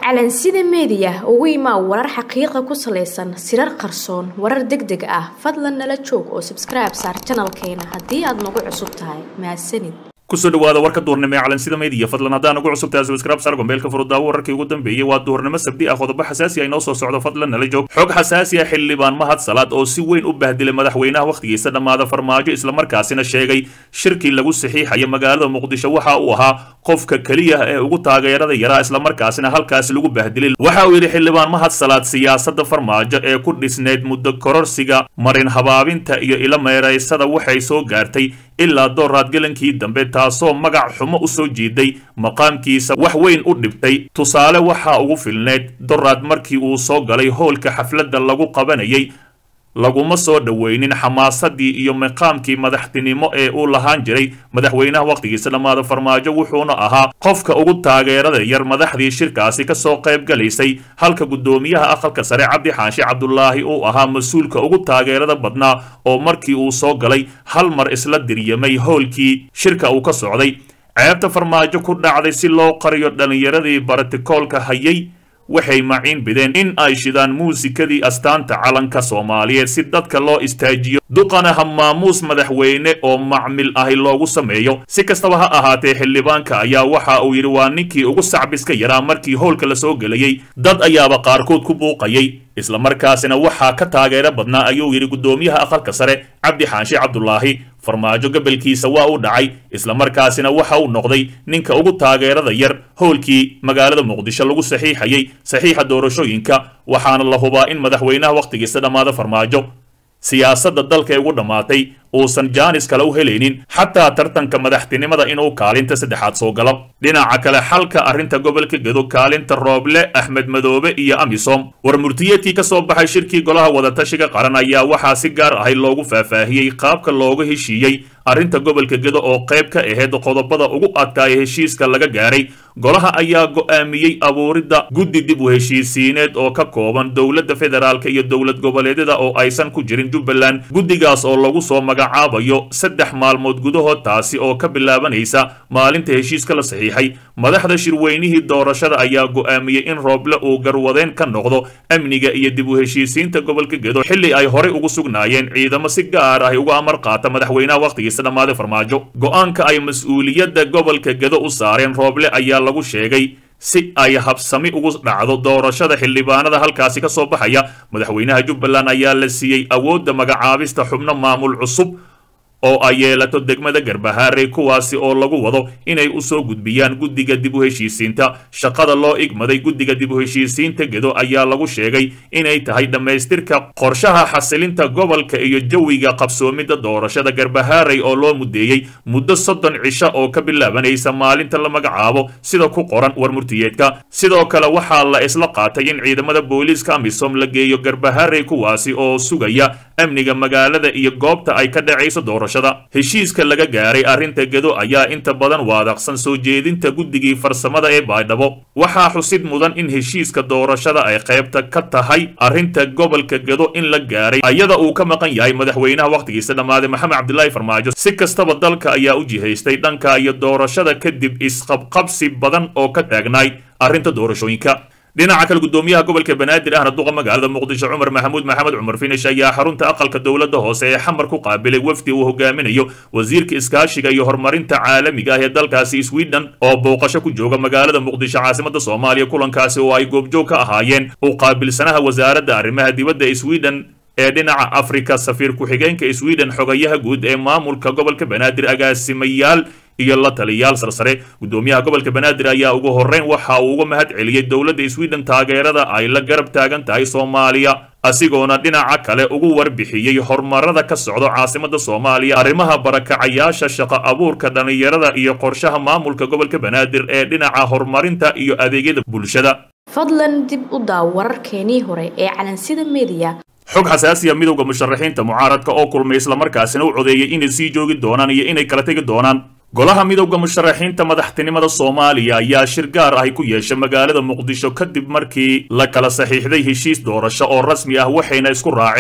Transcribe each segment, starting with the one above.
calansida media ugu imaa warar xaqiiqo ku saleysan sirar qarsoon warar degdeg ah fadlan nala joog oo subscribe saar channelkeena haddii aad nagu cusub tahay mahadsanid kusoo dhawaada warka duurnimo ee calansida media fadlan haddaan ugu cusub tahay subscribe saar gombeelka furudaawo wararkii ugu dambeeyay waa duurnimo sabti ah qodobo xasaasi ah inoo soo socdo fadlan nala joog xog xasaasi ah xildhibaan mahad salaad oo si weyn u bahdilay madaxweynaha waqtigiisa dhamaada farmaajo isla markaasina sheegay shirkii lagu saxiixay magaalada muqdisho waxa uu ahaa qofka kaliya ee ugu taageerada yaraa isla markaasina halkaas lagu bahdilay waxa uu yiri xildhibaan mahad salaad siyaasadda farmaajo ee ku dhisneed muddo kororsiga marin habaabinta iyo ila meereysada waxay soo gaartay ilaa dooraad galankii dambe taasoo magac xumo u soo jeeday maqaamkiisa wax weyn u dhibtay tusaale waxa ugu filneed dooraad markii uu soo galay hoolka xafladda lagu qabanayay laguma soo dhaweynin xamaasadii iyo maqaamkii madaxtinimo ee uu lahaan jiray madaxweynaha waqtigiisa dhamaada farmaajo wuxuuna ahaa qofka ugu taageerada yar madaxdii shirkaasi kasoo qayb galaysay halka gudoomiyaha aqalka sare cabdi xaashi cabdulaahi uu ahaa mas-uulka ugu taageerada badnaa oo markii uu soo galay hal mar isla diryamay howlkii shirka uu ka socday ceebta farmaajo ku dhacday si loo qariyo dhallinyaradii barotikoolka hayay waxay maciin bideen in ay shidaan muusikadii astaanta calanka Soomaaliyeed si dadka loo istaajiyo duqana hamaamuus madaxweyne oo macmil ahi loogu sameeyo si kastaba ha ahaatee xildhibaanka ayaa waxa uu yiri waa ninkii ugu sacbiska yaraa markii howlka la soo galayay dad ayaaba qaarkood ku buuqayay isla markaasina waxa ka taageero badnaa ayuu yiri gudoomiyaha aqalka sare cabdi xaashi cabdulaahi farmaajo gabalkiisa waa u dhacay isla markaasina waxa uu noqday ninka ugu taageerada yar howlkii magaalada muqdisho lagu saxiixayay saxiixa doorashooyinka waxaana la hubaa in madaxweynaha waqtigiisa dhamaada farmaajo siyaasadda dalka ugu dhamaatay uusan jaanis kale u helaynin xataa tartanka madaxtinimada inuu kaalinta saddexaad soo galo dhinaca kale xalka arrinta gobolka Gedo kaalinta Rooble Axmed Madoobe iyo Amisom war murtiyeedkii ka soo baxay shirkii golaha wadatashiga qaran ayaa waxaa si gaar ah loogu faahfaahiyay qaabka loogu heshiiyay arrinta gobolka Gedo oo qayb ka ahayd qodobada ugu adkaay heshiiska laga gaaray golaha ayaa go'aamiyay abuuridda guddi dib u heshiisiineed oo ka kooban dowladda federaalka iyo dowlad goboleedyada oo aysan ku jirin Jubbaland guddigaas oo lagu soo magacaabayo 3 maalmood gudahood taasi oo ka bilaabanaysa maalinta heshiiska la saxiixay madaxda shirweynihii doorashada ayaa go'aamiyay in Rooble uu garwadeen ka noqdo amniga iyo dib u heshiisiinta gobolka Gedo xilli ay hore ugu sugnaayeen ciidamo si gaar ah uga amar qaata madaxweynaha waqtigiisa dhamaada farmaajo go'aanka ay mas'uuliyadda gobolka Gedo u saareen Rooble ayaa lagu sheegay si ay habsami ugu dhacdo doorashada xildhibaanada halkaasi ka soo baxaya madaxweynaha Jubbaland ayaa la siiyay awoodda magacaabista xubno maamul cusub oo ay yeelato degmada Garbahaare kuwaasi oo lagu wado inay u soo gudbiyaan guddiga dib u heshiisiinta shaqada loo igmaday guddiga dib u heshiisiinta Gedo ayaa lagu sheegay inay tahay dhameystirka qorshaha xasilinta gobolka iyo jawiga qabsoomida doorashada Garbahaare oo loo mudeeyay muddo 30 cisho oo ka bilaabanaysa maalinta la magacaabo sida ku qoran war murtiyeedka sidoo kale waxaa la isla qaatay in ciidamada booliiska Amisom la geeyo Garbahaare kuwaasi oo sugaya amniga magaalada iyo goobta ay ka dhacayso heshiiska laga gaaray arrinta Gedo ayaa inta badan waadaqsan soo jeedinta guddigii farsamada ee Baydhabo waxaa xusid mudan in heshiiska doorashada ay qaybta ka tahay arrinta gobolka Gedo in la gaaray ayada uu ka maqan yahay madaxweynaha waqtigiisa dhamaade Maxamed Cabdilaahi Farmaajo si kastaba dalka ayaa u jihaystay dhanka iyo doorashada kadib isqabqabsi badan oo ka taagnay arrinta doorashooyinka dhinaca kale gudoomiyaha gobolka Banaadir ahna duqa magaalada Muqdisho Cumar Maxamuud Maxamed Cumar Finish ayaa xarunta aqalka dawladda hoose ee xamar ku qaabilay wafdi uu hogaaminayo wasiirka iskaashiga iyo horumarinta caalamiga ah ee dalkaasi Sweden oo booqasho ku jooga magaalada Muqdisho caasimadda Soomaaliya kulankaasi oo ay goobjoog ka ahaayeen uu qaabilsanaha wasaaradda arrimaha dibadda ee Sweden ee dhinaca Afrika safiir ku-xigeenka Sweden xogayaha guud ee maamulka gobolka Banaadir agaasimayaal iyo la taliyaal sarsare gudoomiyaha gobolka Banaadir ayaa ugu horeyn waxa uu uga mahad celiyay dowladda Sweden taageerada ay la garab taagan tahay Soomaaliya asigoona dhinaca kale ugu warbixiyay horumarada ka socdo caasimadda Soomaaliya arrimaha barakacayaasha shaqo abuurka dhalinyarada iyo qorshaha maamulka gobolka Banaadir ee dhinaca horumarinta iyo adeegyada bulshada fadlan dib u daaw wararkeenii hore ee calansida media xog xasaasi ah midowga musharaxiinta mucaaradka oo kulmay isla markaasina u codeeyay inay sii joogi doonaan iyo inay kala tagi doonaan golaha midowga musharaxiinta madaxtinimada Soomaaliya ayaa shir gaar ah ku yeeshay magaalada Muqdisho kadib markii la kala saxiixday heshiis doorasho oo rasmi ah waxayna isku raaceen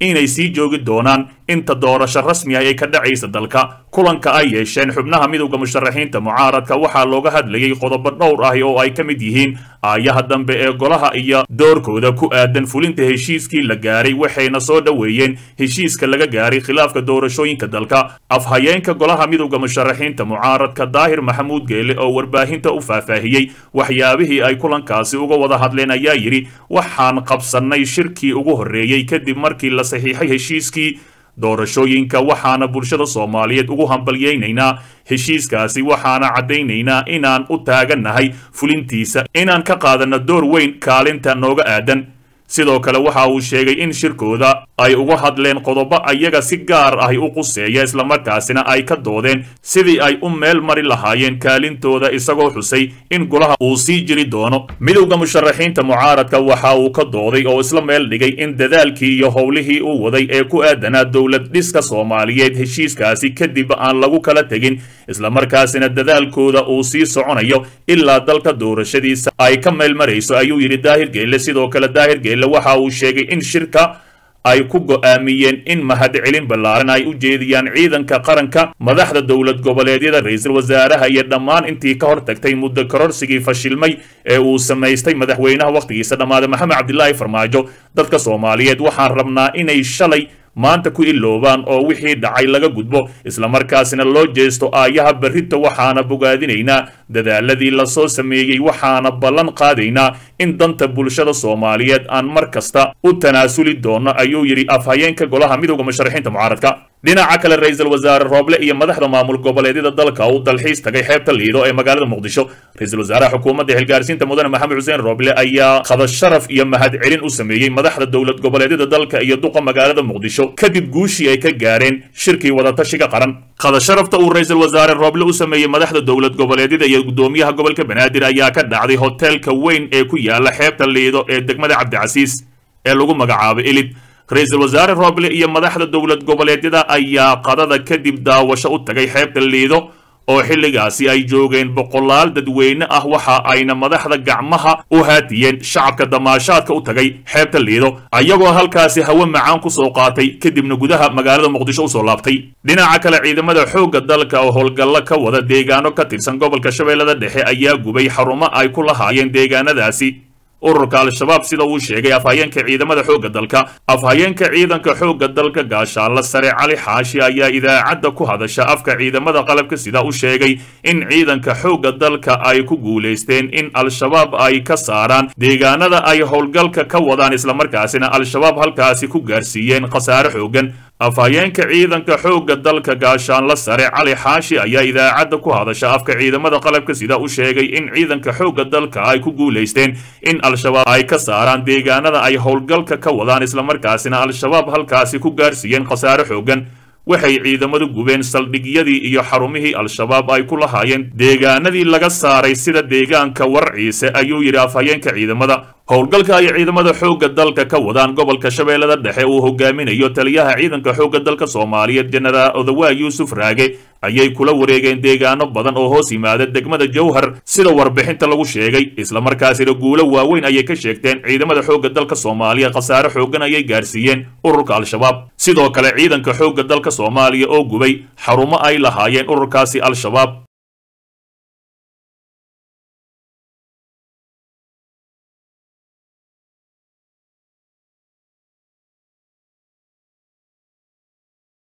inay sii joogi doonaan inta doorasho rasmi ah ee ka dhacaysa dalka. kulanka ay yeesheen xubnaha midowda musharaxiinta mucaaradka waxaa looga hadlayay qodobo dhowr ah oo ay ka mid yihiin aayaha dambe ee golaha iyo doorkooda ku aadan fulinta heshiiskii la gaaray, waxayna soo dhoweeyeen heshiiska laga gaaray khilaafka doorashooyinka dalka. afhayeenka golaha midowda musharaxiinta mucaaradka Daahir Maxamuud Geele oo warbaahinta u faahfaahiyey waxyaabihii ay kulankaasi uga wada hadleen ayaa yidhi waxaan qabsannay shirkii ugu horreeyey kadib markii la saxiixay heshiiskii doorashooyinka, waxaana bulshada Soomaaliyeed ugu hambalyaynaynaa heshiiskaasi, waxaana caddaynaynaa inaan u taagannahay fulintiisa, inaan ka qaadano door weyn kaalinta nooga aadan. sidoo kale waxa uu sheegay in shirkooda ay uga hadleen qodobo ayaga si gaar ah u quseeya islamarkaasina ay ka doodeen sidii ay u meel mari lahaayeen kaalintooda, isagoo xusay in golaha uu sii jiri doono. midowda musharaxiinta mucaaradka waxa uu ka dooday oo isla meel dhigay in dadaalkii iyo howlihii uu waday ee ku aadanaa dowlad dhiska Soomaaliyeed heshiiskaasi kadib aan lagu kala tegin, islamarkaasina dadaalkooda uu sii soconayo ilaa dalka doorashadiisa ay ka meel marayso, ayuu yidhi Daahir Geele. sidoo kale Daahir Geele waxa uu sheegay in shirka ay ku go'aamiyeen in mahadcelin ballaaran ay u jeediyaan ciidanka qaranka, madaxda dowlad goboleedyada, ra'iisul wasaaraha iyo dhammaan intii ka hortagtay muddo kororsigii fashilmay ee uu samaystay madaxweynaha waqtigiisa dhammaaday Maxamed Cabdilaahi Farmaajo. dadka Soomaaliyeed waxaan rabnaa inay shalay maanta ku iloobaan oo wixii dhacay laga gudbo, islamarkaasina loo jeesto aayaha berrito. waxaana bogaadinaynaa dadaaladii la soo sameeyey, waxaana ballan qaadaynaa in danta bulshada Soomaaliyeed aan mar kasta u tanaasuli doono, ayuu yidhi afhayeenka golaha midowda musharaxiinta mucaaradka. dhinaca kale ra'iisul wasaare Rooble iyo madaxda maamul goboleedyada dalka uu dalxiis tagay xeebta Liido ee magaalada Muqdisho. ra'iisul wasaaraha xukuumadda xilgaarsiinta mudane Maxamed Xuseen Rooble ayaa qada sharaf iyo mahadcelin u sameeyey madaxda dowlad goboleedyada dalka iyo duqa magaalada Muqdisho kadib guushii ay ka gaareen shirkii wadatashiga qaran. qada sharafta uu ra'iisul wasaare Rooble u sameeyey madaxda dowlad goboleedyada iyo gudoomiyaha gobolka Banaadir ayaa ka dhacday hoteelka weyn ee ku yaala xeebta Liido ee degmada Cabdicasiis ee lagu magacaabay Elid. ra'iisul wasaare Rooble iyo madaxda dowlad goboleedyada ayaa qadada kadib daawasho u tagay xeebta Liido oo xilligaasi ay joogeen boqolaal dadweyne ah, waxa ayna madaxda gacmaha u haatiyeen shacabka damaashaadka u tagay xeebta Liido, ayagoo halkaasi hawo macaan ku soo qaatay kadibna gudaha magaalada Muqdisho u soo laabtay. dhinaca kale ciidamada xoogga dalka oo howlgallo ka wada deegaano ka tirsan gobolka Shabeellada Dhexe ayaa gubay xarumo ay ku lahaayeen deegaanadaasi ururka al-shabaab, sida uu sheegay afhayeenka ciidamada xoogga dalka. afhayeenka ciidanka xoogga dalka gaashaanle sare Cali Xaashi ayaa idaacadda ku hadasha afka ciidamada qalabka sida u sheegay in ciidanka xoogga dalka ay ku guuleysteen in al-shabaab ay ka saaraan deegaanada ay howlgalka ka wadaan, islamarkaasina al-shabaab halkaasi ku gaarsiiyeen khasaare xoogan. afhayeenka ciidanka xoogga dalka gaashaanle sare Cali Xaashi ayaa idaacadda ku hadasha afka ciidamada qalabka sida u sheegay in ciidanka xoogga dalka ay ku guuleysteen in al-shabaab ay ka saaraan deegaanada ay howlgalka ka wadaan, islamarkaasina al-shabaab halkaasi ku gaarsiiyeen khasaare xoogan. waxay ciidamadu gubeen saldhigyadii iyo xarumihii al-shabaab ay ku lahaayeen deegaanadii laga saaray sida deegaanka Warciise, ayuu yidhi afhayeenka ciidamada. howlgalka ay ciidamada xoogga dalka ka wadaan gobolka Shabeellada Dhexe uu hogaaminayo taliyaha ciidanka xoogga dalka Soomaaliyeed Jenaraal Odawaa Yuusuf Raage ayay kula wareegeen deegaano badan oo hoos yimaada degmada Jowhar sida warbixinta lagu sheegay, islamarkaasina guulo waaweyn ayay ka sheegteen ciidamada xoogga dalka Soomaaliya. khasaare xoogan ayay gaarsiiyeen ururka al-shabaab. sidoo kale ciidanka xoogga dalka Soomaaliya oo gubay xarumo ay lahaayeen ururkaasi al-shabaab.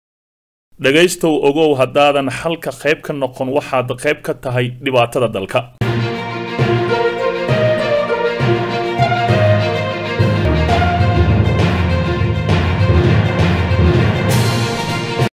dhagaystow ogow haddaadan halka qayb ka noqon waxaad qayb ka tahay dhibaatada dalka.